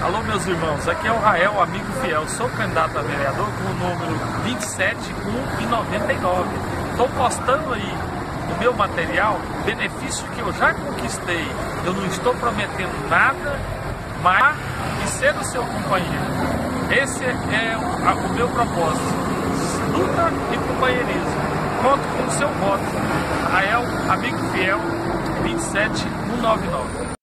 Alô, meus irmãos, aqui é o Rael, amigo fiel, sou candidato a vereador com o número 27199. Estou postando aí no meu material benefício que eu já conquistei. Eu não estou prometendo nada, mas de ser o seu companheiro. Esse é o meu propósito, luta e companheirismo. Conto com o seu voto. Rael, amigo fiel, 27199.